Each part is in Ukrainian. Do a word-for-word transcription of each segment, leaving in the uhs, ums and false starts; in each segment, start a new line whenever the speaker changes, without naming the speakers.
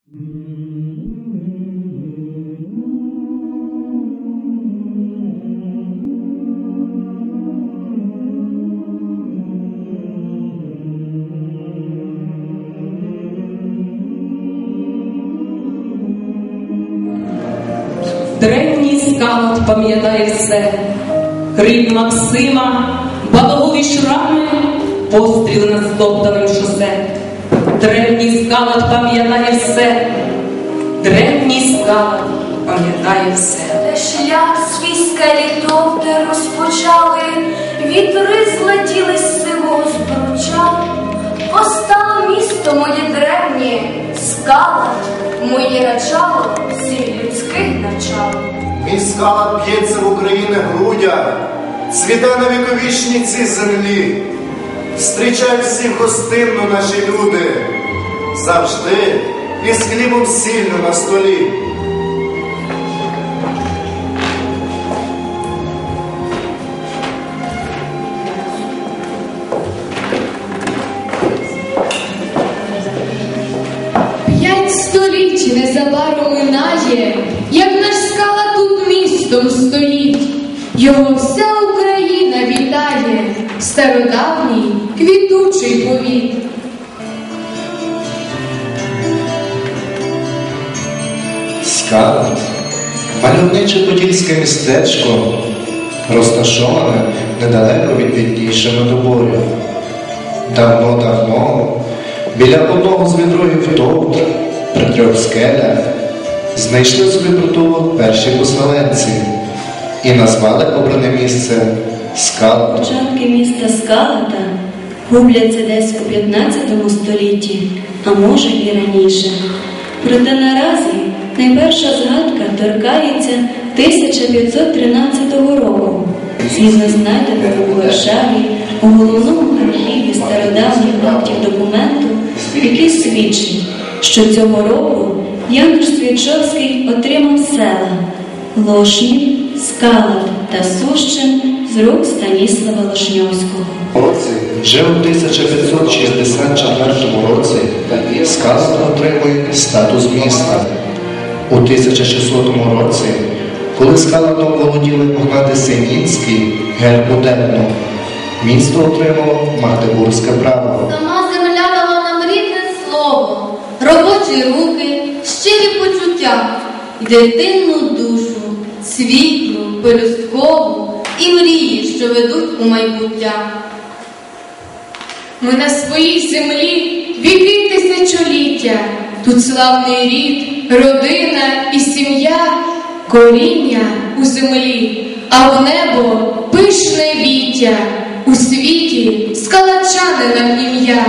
Древній скаут пам'ятає все: крик Максима, батогові шрами, постріли над стоптаним шосе. Древній скаут пам'ятає все, древній скаут пам'ятає все.
Де шлях свій скелітовти розпочали, вітри злетіли з сивого збруча. Постало місто моє древнє, скала, моє начало всіх людських начал.
Мій скала б'ється в Україні грудях, цвіте на віковічній цій землі. Встрічають всіх гостинно наші люди, завжди із хлібом сіллю на столі.
П'ять століть незабаром минає, як наш скала тут містом стоїть. Його вся Україна вітає, стародавній квітучий повіт.
Скала – мальовниче подільське містечко, розташоване недалеко від Віднійшина до Боря. Давно-давно біля одного з відрогів Товтр при трьох скелях знайшли собі притулок перші поселенці і назвали обране місце Скалата.
Початки міста Скалата губляться десь у п'ятнадцятому столітті, а може і раніше. Проте наразі найперша згадка торкається тисяча п'ятсот тринадцятого року. Згідно знайденого у Варшаві у головному архіві стародавніх актів документу, який свідчить, що цього року Януш Свічовський отримав села Лошнів, Скалат та Сущин з рук Станіслава Лошньовського.
Вже у тисяча п'ятсот шістдесят четвертому році Скалат отримує статус міста. У тисяча шістсотому році, коли Скалатом володіли Огнади Синінський, герб Удельну, місто отримало магдебурзьке право.
Сама земля дала нам рідне слово, робочі руки, щирі почуття, дитинну душу, світлу, пелюсткову і мрії, що ведуть у майбуття. Ми на своїй землі віки тисячоліття, тут славний рід, родина і сім'я, коріння у землі, а в небо пишне віття, у світі скалачанинам ім'я.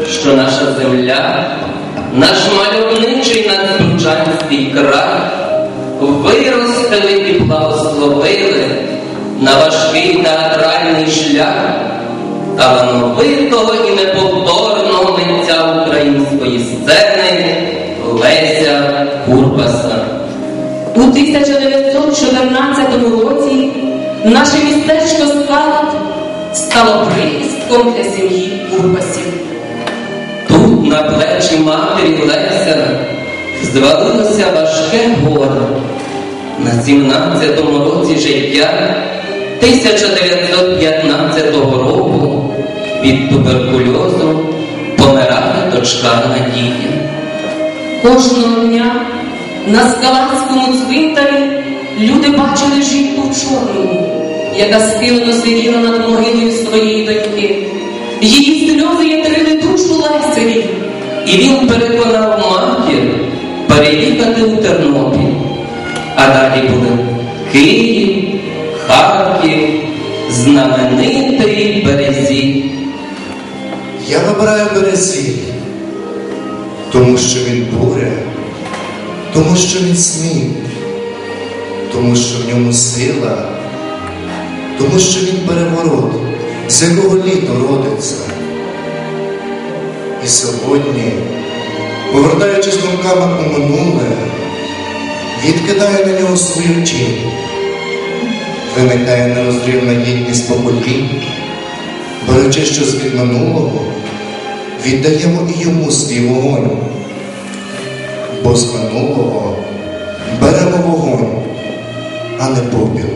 що наша земля, наш мальовничий надзвичайський край виростили і благословили на важкий театральний шлях талановитого і неповторного митця української сцени Леся Курбаса.
У тисяча дев'ятсот чотирнадцятому році наше містечко Скалат стало прихистком для сім'ї Курбасів.
Тут на плечі матері Леся звалилося важке горе. На сімнадцятому році життя тисяча дев'ятсот п'ятнадцятого року від туберкульозу помирала дочка Надія.
Кожного дня на Скалатському цвинтарі люди бачили жінку в чорному, яка схилено сиділа над могилою своєї доньки. Її сльози ятрили душу Лесеві.
І він переконав матір переїхати у Тернопіль. А далі були Київ, Харків, знаменитий Березіль.
Я вибираю Березіль, тому що він буря, тому що він сміх, тому що в ньому сила, тому що він переворот, з якого літо родиться. І сьогодні, повертаючись думками у минуле, відкидає на нього свою тінь, виникає нерозрівна єдність поколінь, беручи щось від минулого, віддаємо і йому свій вогонь, бо з минулого беремо вогонь, а не попіл.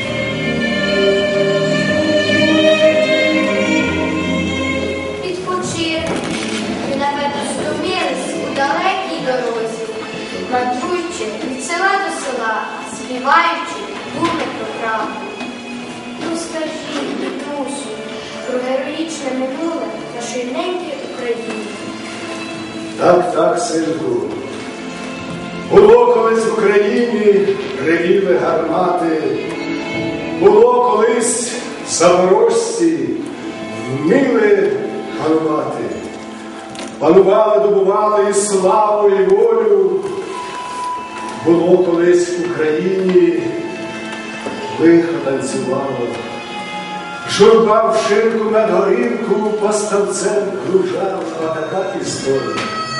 Відпочили, ви, напевно, стомились у далекій дорозі, мандруючи від села до села, співаючи думи про правду. Ну скажіть, дідусю, про героїчне минуле нашої ненької України.
Так, так, синку. Було колись в Україні ревіли гармати, було колись запорожці вміли панувати. Панували, добували і славу, і волю. Було колись в Україні лихо танцювало. Журба в шинку над горілку поставцем кружала. Така історія.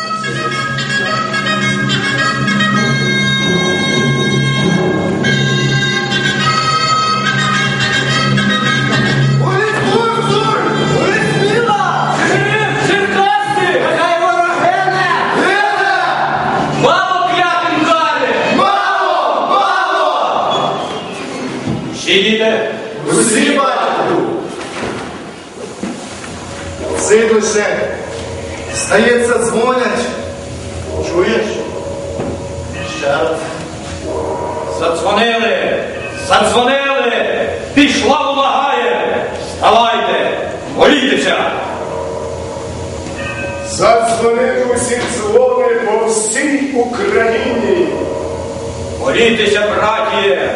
Їдете? Усі батьку!
Сидуше, здається, дзвонять. Чуєш? Ще раз.
Задзвонили! Задзвонили! Пішла вимагає! Вставайте! Молітеся! Задзвонили усі дзвони по всій Україні! Молітеся, братіє!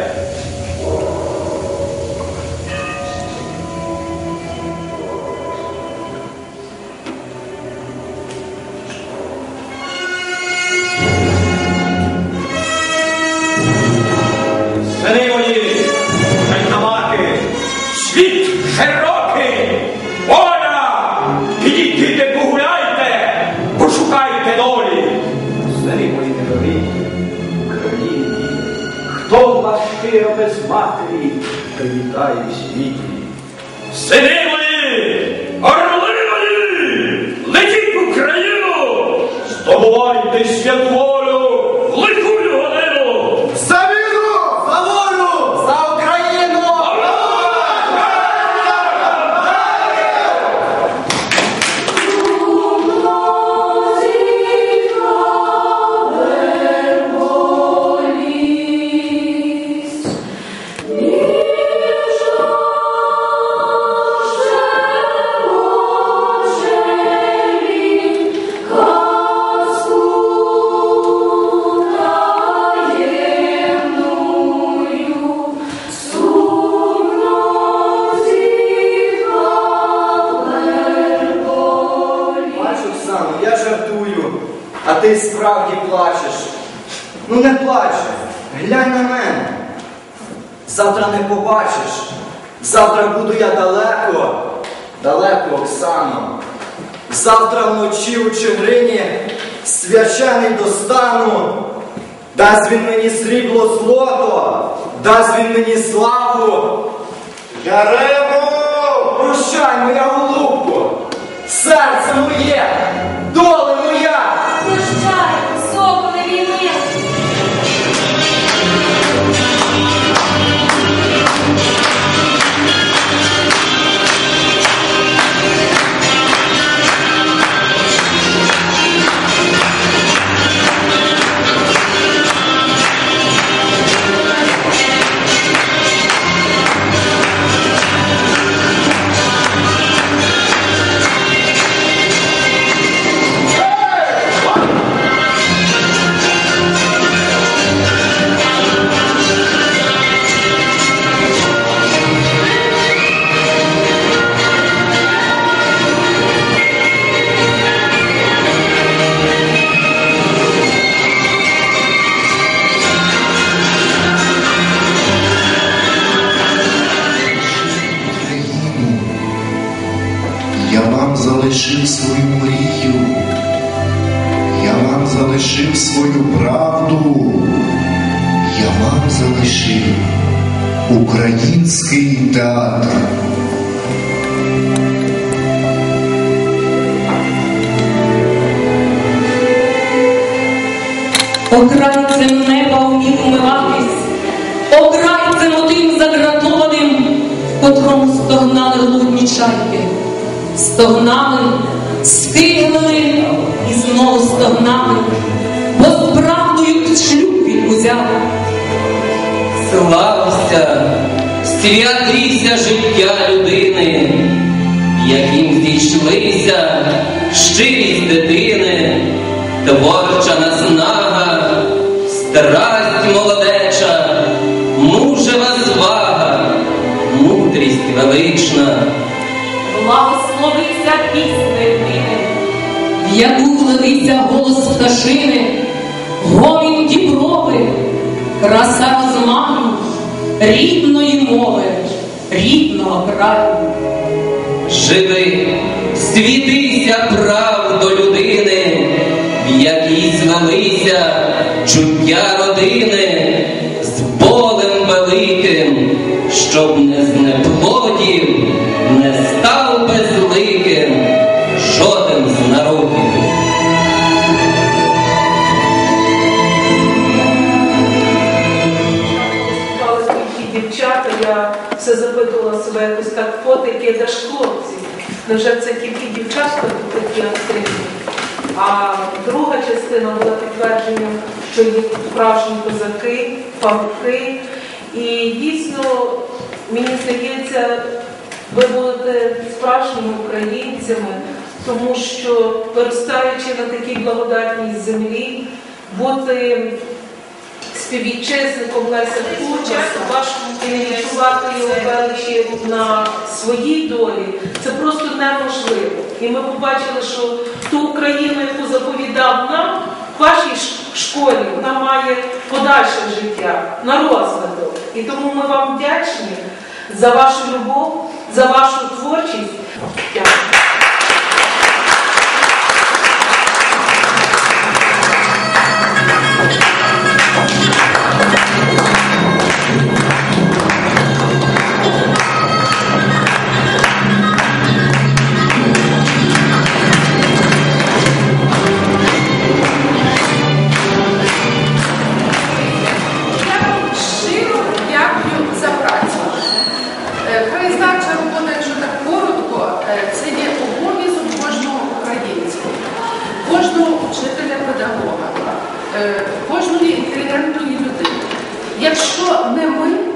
Сини мої, гайдамаки, світ широкий, воля, підійдіть, погуляйте, пошукайте долі. Сини мої дорогі, Україні, хто з вас щиро без матері привітає в світі? Сини мої, орли мої, летіть в Україну, здобувайте святу волю в лиху годину. За війну! За волю! За Україну!
Казку
плачеш. Ну не плач, глянь на мене. Завтра не побачиш. Завтра буду я далеко, далеко, Оксано. Завтра вночі у Чигирині свячений достану. Дасть він мені срібло злото, дасть він мені славу.
Ярему!
Прощай, моя голубко, серце моє, доле моя.
Прощай, соколе війни.
Я вам залишив свою мрію, я вам залишив свою правду, я вам залишив український театр.
Окрайцем неба вмів умиватись, окрайцем отим загратованим, в котрому стогнали глудні чайки. Стогнали, стигнули і знову стогнали, бо з правдою під шлюб він узяв.
Слався, святися життя людини, яким зійшлися щирість дитини, творча наснага, страсть молодеча, мужева звага, мудрість велична.
Благословися піснею дини, в яку влився голос пташини, гомін діброви, краса розмаху, рідної мови, рідного краю.
Живи, світися правду людини, в якій звелися чуття родини, з болем великим, щоб не знеплодів, не став безликим жоден з народів.
Дівчата, я все запитувала себе якось так, фотики, де ж хлопці. Невже це тільки дівчатка тут такі активні? А друга частина була підтвердженням, що є справжні козаки, павуки. І дійсно, мені здається, ви будете справжніми українцями, тому що, виростаючи на такій благодатній землі, бути співвітчизником Леся Кучма і не відчувати його величі на своїй долі, це просто неможливо. І ми побачили, що ту Україну, яку заповідав нам, в вашій школі, вона має подальше життя, на розвиток. І тому ми вам вдячні за вашу любов, за вашу творчість. Дякую.
Кожної інтелігентної людини. Якщо не ми,